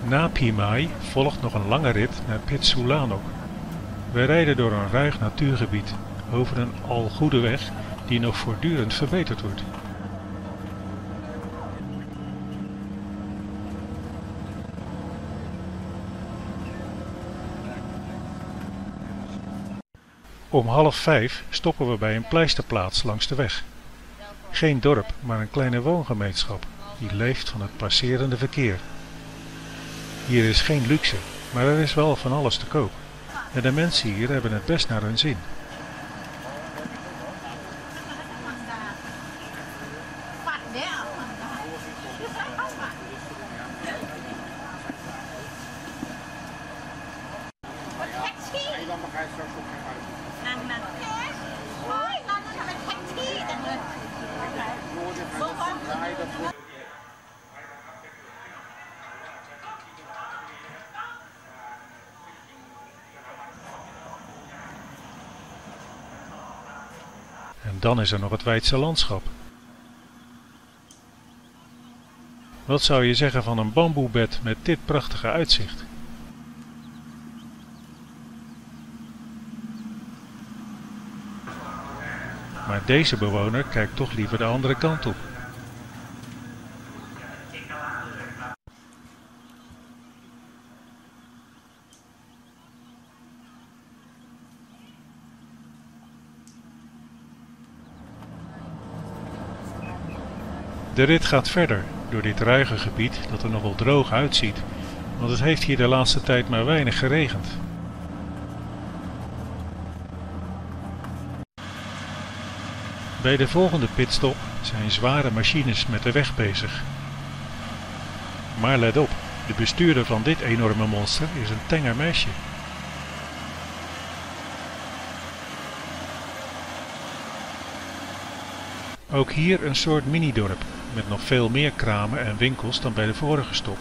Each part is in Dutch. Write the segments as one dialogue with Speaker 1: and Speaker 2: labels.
Speaker 1: Na Piemai volgt nog een lange rit naar Pitsulanok. We rijden door een ruig natuurgebied, over een al goede weg die nog voortdurend verbeterd wordt. Om 4:30 stoppen we bij een pleisterplaats langs de weg. Geen dorp, maar een kleine woongemeenschap die leeft van het passerende verkeer. Hier is geen luxe, maar er is wel van alles te koop. En de mensen hier hebben het best naar hun zin. En dan is er nog het weidse landschap. Wat zou je zeggen van een bamboebed met dit prachtige uitzicht? Maar deze bewoner kijkt toch liever de andere kant op. De rit gaat verder door dit ruige gebied dat er nog wel droog uitziet, want het heeft hier de laatste tijd maar weinig geregend. Bij de volgende pitstop zijn zware machines met de weg bezig. Maar let op, de bestuurder van dit enorme monster is een tenger meisje. Ook hier een soort minidorp met nog veel meer kramen en winkels dan bij de vorige stop.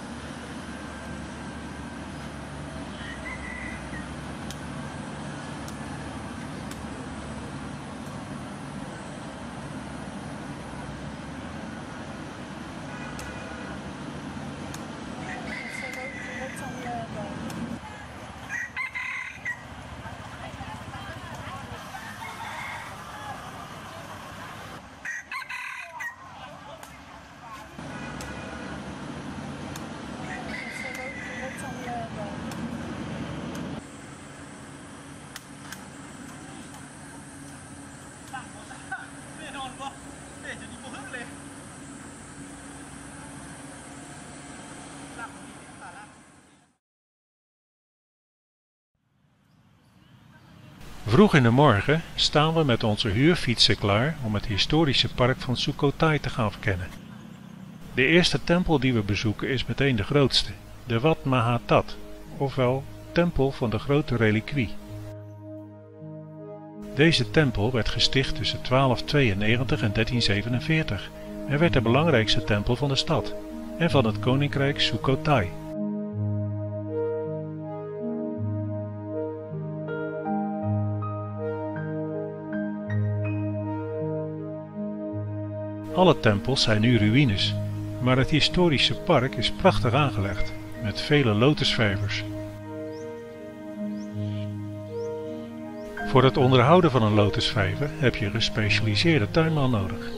Speaker 1: Vroeg in de morgen staan we met onze huurfietsen klaar om het historische park van Sukhothai te gaan verkennen. De eerste tempel die we bezoeken is meteen de grootste, de Wat Maha That, ofwel Tempel van de Grote Reliquie. Deze tempel werd gesticht tussen 1292 en 1347 en werd de belangrijkste tempel van de stad en van het koninkrijk Sukhothai. Alle tempels zijn nu ruïnes, maar het historische park is prachtig aangelegd, met vele lotusvijvers. Voor het onderhouden van een lotusvijver heb je een gespecialiseerde tuinman nodig.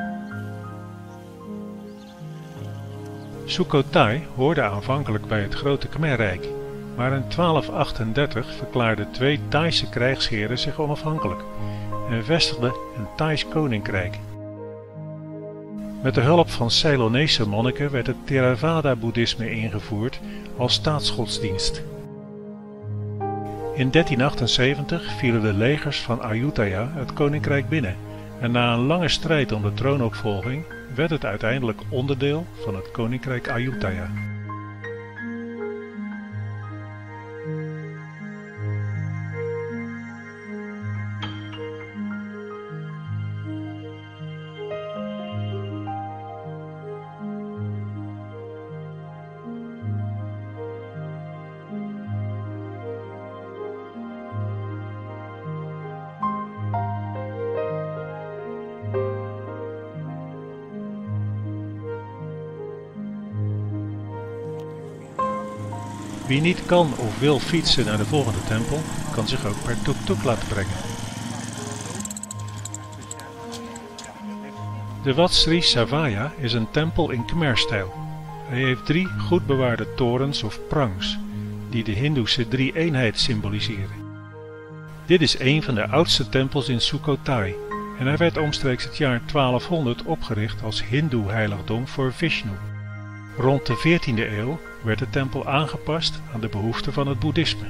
Speaker 1: Sukhothai hoorde aanvankelijk bij het Grote Khmerrijk, maar in 1238 verklaarden 2 Thaise krijgsheren zich onafhankelijk en vestigden een Thais koninkrijk. Met de hulp van Ceylonese monniken werd het Theravada-boeddhisme ingevoerd als staatsgodsdienst. In 1378 vielen de legers van Ayutthaya het koninkrijk binnen en na een lange strijd om de troonopvolging werd het uiteindelijk onderdeel van het koninkrijk Ayutthaya. Wie niet kan of wil fietsen naar de volgende tempel, kan zich ook per tuk-tuk laten brengen. De Wat Sri Savaya is een tempel in Khmer-stijl. Hij heeft 3 goed bewaarde torens of prangs, die de Hindoese drie-eenheid symboliseren. Dit is een van de oudste tempels in Sukhothai en hij werd omstreeks het jaar 1200 opgericht als hindoe-heiligdom voor Vishnu. Rond de 14e eeuw werd de tempel aangepast aan de behoeften van het boeddhisme.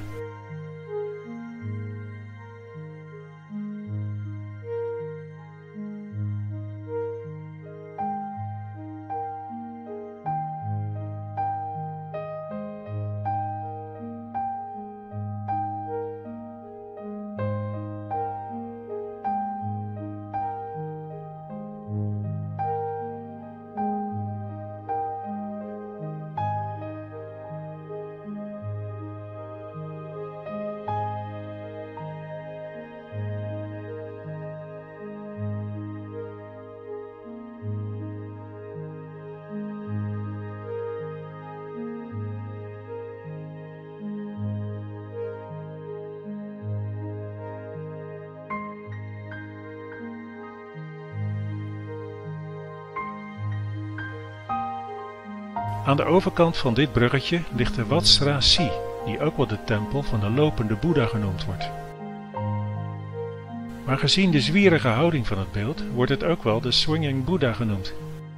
Speaker 1: Aan de overkant van dit bruggetje ligt de Wat Si, die ook wel de tempel van de lopende Boeddha genoemd wordt. Maar gezien de zwierige houding van het beeld wordt het ook wel de Swinging Buddha genoemd.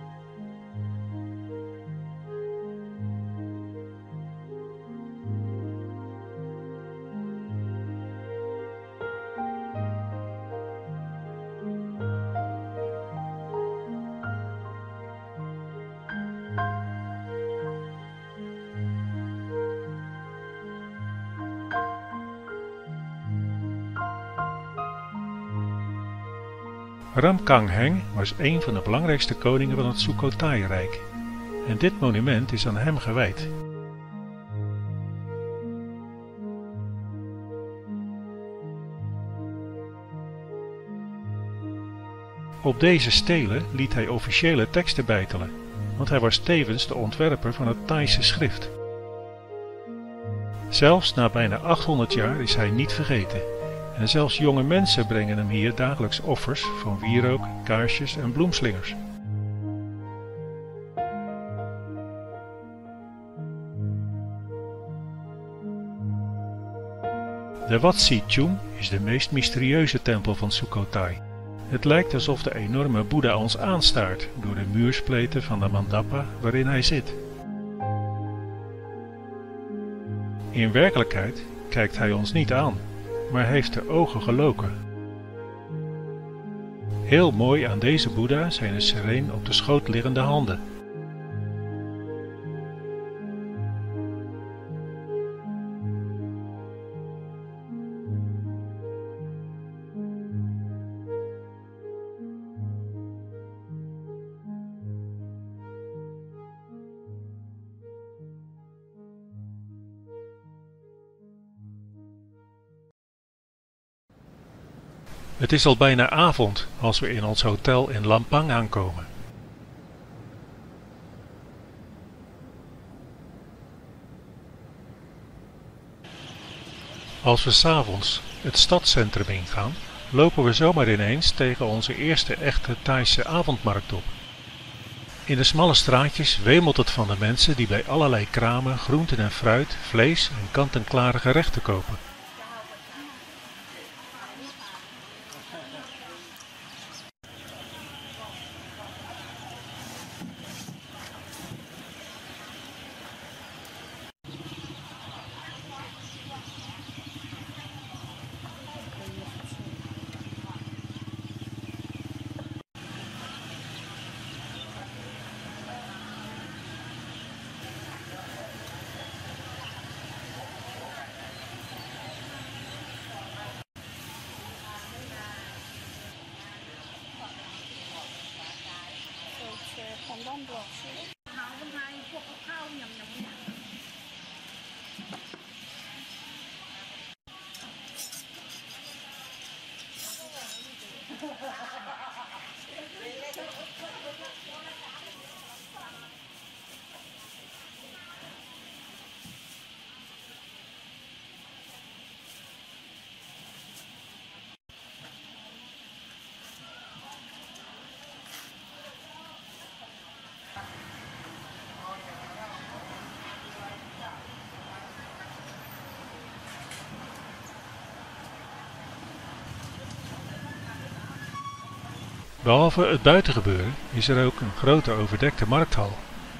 Speaker 1: Ramkhamhaeng was een van de belangrijkste koningen van het Sukhothai-rijk en dit monument is aan hem gewijd. Op deze stelen liet hij officiële teksten beitelen, want hij was tevens de ontwerper van het Thaise schrift. Zelfs na bijna 800 jaar is hij niet vergeten. En zelfs jonge mensen brengen hem hier dagelijks offers van wierook, kaarsjes en bloemslingers. De Wat Si Chum is de meest mysterieuze tempel van Sukhothai. Het lijkt alsof de enorme Boeddha ons aanstaart door de muurspleten van de mandapa waarin hij zit. In werkelijkheid kijkt hij ons niet aan, maar heeft de ogen geloken. Heel mooi aan deze Boeddha zijn de sereen op de schoot liggende handen. Het is al bijna avond als we in ons hotel in Lampang aankomen. Als we 's avonds het stadscentrum ingaan, lopen we zomaar ineens tegen onze eerste echte Thaise avondmarkt op. In de smalle straatjes wemelt het van de mensen die bij allerlei kramen groenten en fruit, vlees en kant-en-klare gerechten kopen. Behalve het buitengebeuren is er ook een grote overdekte markthal.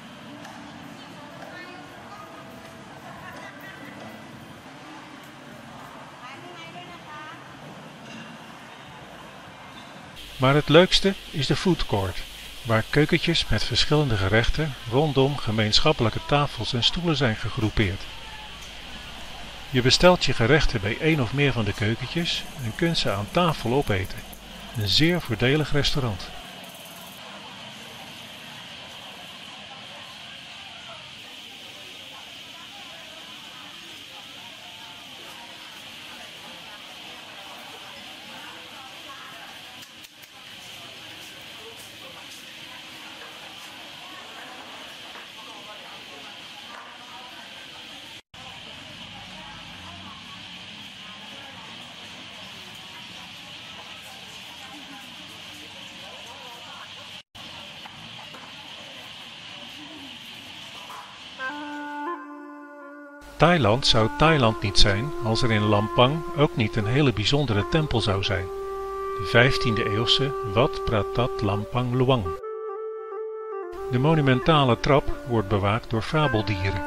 Speaker 1: Maar het leukste is de food court, waar keukentjes met verschillende gerechten rondom gemeenschappelijke tafels en stoelen zijn gegroepeerd. Je bestelt je gerechten bij één of meer van de keukentjes en kunt ze aan tafel opeten. Een zeer voordelig restaurant. Thailand zou Thailand niet zijn als er in Lampang ook niet een hele bijzondere tempel zou zijn. De 15e eeuwse Wat Pratat Lampang Luang. De monumentale trap wordt bewaakt door fabeldieren.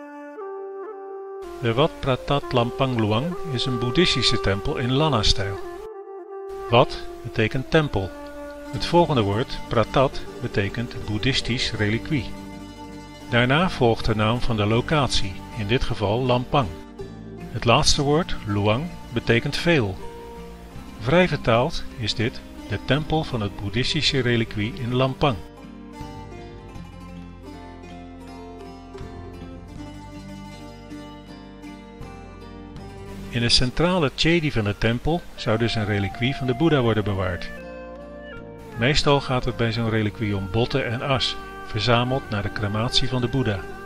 Speaker 1: De Wat Pratat Lampang Luang is een boeddhistische tempel in Lanna-stijl. Wat betekent tempel. Het volgende woord, pratat, betekent boeddhistisch reliquie. Daarna volgt de naam van de locatie, in dit geval Lampang. Het laatste woord, Luang, betekent veel. Vrij vertaald is dit de tempel van het boeddhistische reliquie in Lampang. In de centrale chedi van de tempel zou dus een reliquie van de Boeddha worden bewaard. Meestal gaat het bij zo'n reliquie om botten en as, verzameld na de crematie van de Boeddha.